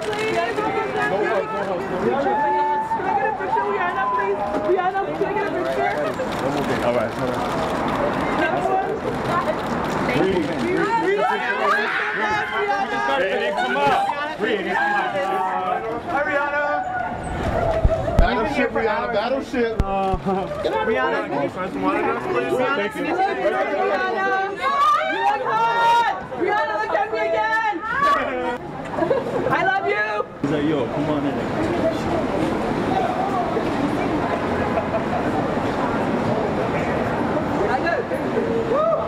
please. Can I get a picture, Rihanna, please? Rihanna, can I get a picture? All right. Next one. Come on. Hi, Rihanna. Battleship, Rihanna. Battleship. Rihanna, can you first one of us, please? Thank you. Rihanna. You look hot. Rihanna, look at me again. I love you. He's like, yo, come on in. I got it. Woo!